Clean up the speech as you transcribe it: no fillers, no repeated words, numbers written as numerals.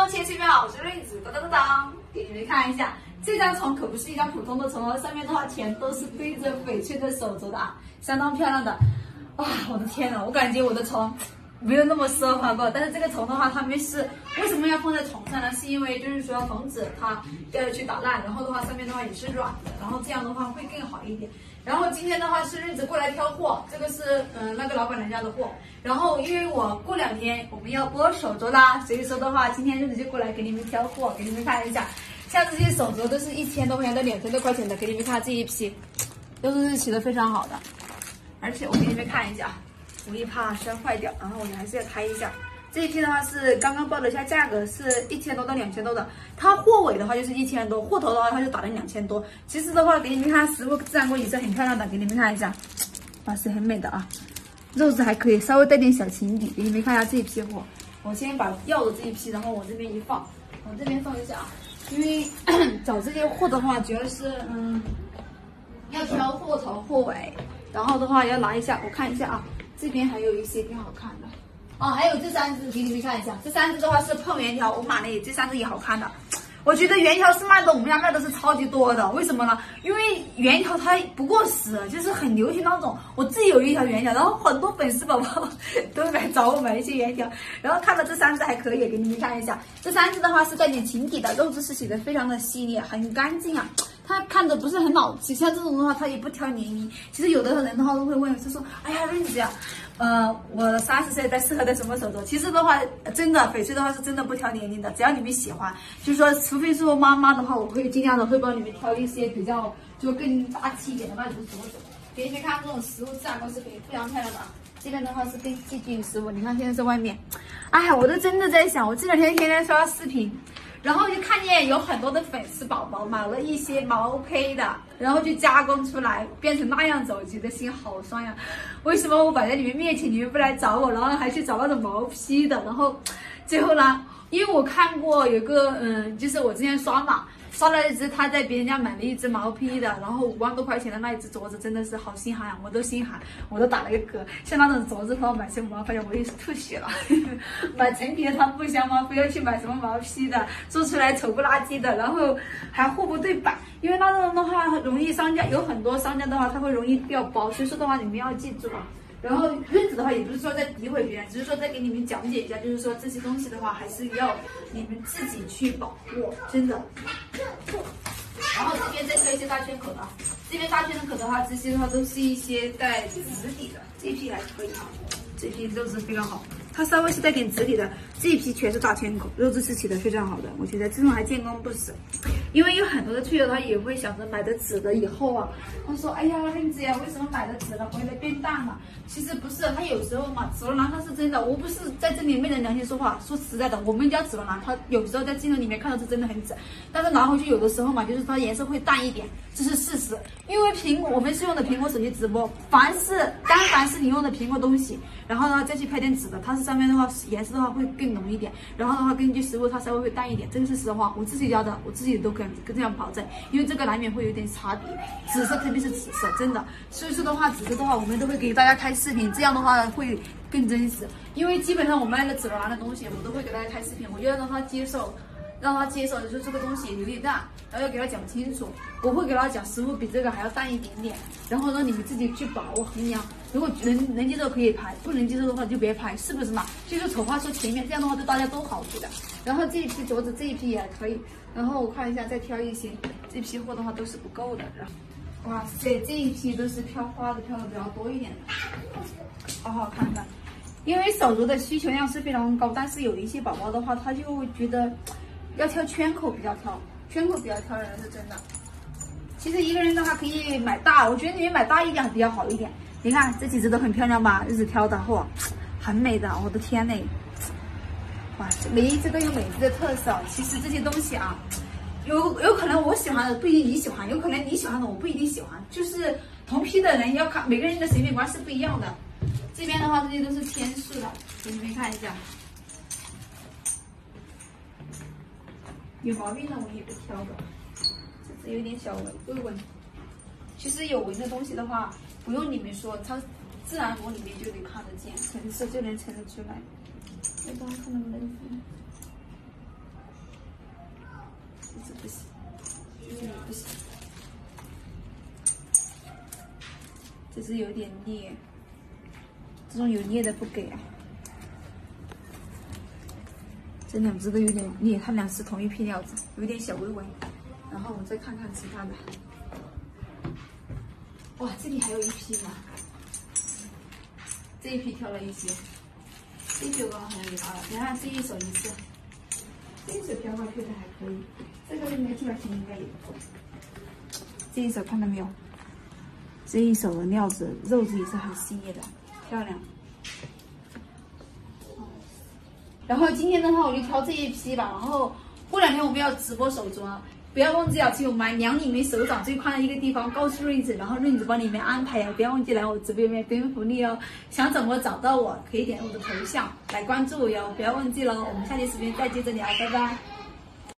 千岁票，我是瑞子，当当当当，给你们看一下，这张床可不是一张普通的床哦，上面的话全都是对着翡翠的手镯的啊，相当漂亮的。啊，我的天呐，我感觉我的床没有那么奢华过，但是这个床的话，他们是为什么要放在床上呢？是因为就是说防止它去打烂，然后的话上面的话也是软的，然后这样的话会更好一点。然后今天的话是日子过来挑货，这个是那个老板娘家的货。然后因为我过2天我们要播手镯啦，所以说的话今天日子就过来给你们挑货，给你们看一下。像这些手镯都是1000多块钱到2000多块钱的，给你们看这一批，都是日期的非常好的。而且我给你们看一下，我也怕摔坏掉，然后我还是要开一下。这一批的话是刚刚报了一下价格，是1000多到2000多的。它货尾的话就是1000多，货头的话它就打了2000多。其实的话，给你们看实物自然工也是很漂亮的，给你们看一下，哇，是很美的啊，肉质还可以，稍微带点小情底。给你们看一下这一批货，我先把要的这一批，然后往这边一放，往这边放一下啊。因为找这些货的话，主要是要挑货头货尾，然后的话要拿一下，我看一下啊，这边还有一些挺好看的。哦，还有这3只，给你们看一下，这3只的话是碰圆条，我买了这3只也好看的。我觉得圆条是卖的，我们家卖的是超级多的，为什么呢？因为圆条它不过时，就是很流行那种。我自己有一条圆条，然后很多粉丝宝宝都来找我买一些圆条，然后看到这3只还可以，给你们看一下。这3只的话是带点情底的，肉质是洗的非常的细腻，很干净啊。它看着不是很老气，像这种的话，它也不挑年龄。其实有的人的话都会问，就说，哎呀，瑞子呀，我30岁适合戴什么手镯？其实的话，真的翡翠的话是真的不挑年龄的，只要你们喜欢，就是说，除非是我妈妈的话，我会尽量的会帮你们挑一些比较就更大气一点的那种镯子。给你们看这种实物自然光是非常漂亮的。这边的话是更接近实物，你看现在在外面，哎呀，我都真的在想，我这2天天天刷视频。然后就看见有很多的粉丝宝宝买了一些毛坯的，然后就加工出来变成那样子，我觉得心好酸呀。为什么我摆在你们面前，你们不来找我，然后还去找那种毛坯的？然后最后呢，因为我看过有个就是我之前刷了一只，他在别人家买了一只毛坯的，然后5万多块钱的那一只镯子，真的是好心寒啊，我都心寒，我都打了个嗝。像那种镯子的话，买成5万块钱我也是吐血了。买成品的它不香吗？非要去买什么毛坯的，做出来丑不拉几的，然后还货不对版。因为那种的话容易商家有很多商家的话，他会容易掉包，所以说的话你们要记住啊。然后日子的话，也不是说在诋毁别人，只是说在给你们讲解一下，就是说这些东西的话，还是要你们自己去把握，真的。然后这边再挑一些大圈口的，这边大圈口的话，这些的话都是一些带质地的，这批还可以啊，这批肉质非常好，它稍微是带点质地的，这一批全是大圈口，肉质是起的非常好的，我觉得这种还见光不死。因为有很多的趣友他也会想着买的纸的以后啊，他说哎呀妹子呀，为什么买的纸了回来变淡了？其实不是，他有时候嘛，紫罗兰它是真的，我不是在这里昧着良心说话，说实在的，我们家紫罗兰它有时候在镜头里面看到是真的很紫，但是拿回去有的时候嘛，就是它颜色会淡一点，这是事实。因为苹果我们是用的苹果手机直播，凡是你用的苹果东西，然后呢再去拍点纸的，它是上面的话颜色的话会更浓一点，然后的话根据实物它稍微会淡一点，这个是实话，我自己家的我自己都跟这样保证，因为这个难免会有点差别，紫色特别是紫色真的，所以说的话紫色的话我们都会给大家开视频，这样的话会更真实，因为基本上我卖的紫罗兰的东西我都会给大家开视频，我就要让他接受，就是这个东西有点淡，然后要给他讲清楚，我会给他讲实物比这个还要淡一点点，然后让你们自己去把握衡量，如果能接受可以拍，不能接受的话就别拍，是不是嘛？就是丑话说前面，这样的话对大家都好处的。然后这一批镯子这一批也可以，然后我看一下再挑一些，这批货的话都是不够的，然后哇塞，这一批都是挑花的挑的比较多一点的，好好看的。因为手镯的需求量是非常高，但是有一些宝宝的话，他就会觉得要挑圈口比较挑，圈口比较挑人是真的。其实一个人的话可以买大，我觉得你们买大一点比较好一点。你看这几只都很漂亮吧，日子挑的货，很美的，我的天嘞！哇，每一只都有每一只的特色。其实这些东西啊，有可能我喜欢的不一定你喜欢，有可能你喜欢的我不一定喜欢，就是同批的人要看每个人的审美观是不一样的。这边的话，这些都是天数的，给你们看一下。有毛病的我也不挑的，这只有点小纹。其实有纹的东西的话，不用你们说，它自然光里面就能看得见，成色就能成得出来。我刚看能不能就是有点裂，这种有裂的不给啊。这两只都有点裂，它俩是同一批料子，有点小微微。然后我们再看看其他的。哇，这里还有一批呢，这一批挑了一些，这一批我刚刚好像给到了，你看这一手一次，这一手漂花漂的还可以，这个应该700斤应该有。这一手看到没有？这一手的料子肉质也是很细腻的，漂亮。然后今天的话我就挑这一批吧，然后过2天我们要直播手镯。不要忘记啊，去我们2里面手掌最宽的一个地方告诉瑞子，然后瑞子帮你们安排呀。不要忘记来我直播间分福利哦。想怎么找到我，可以点我的头像来关注我哟。不要忘记喽，我们下期视频再接着聊，拜拜。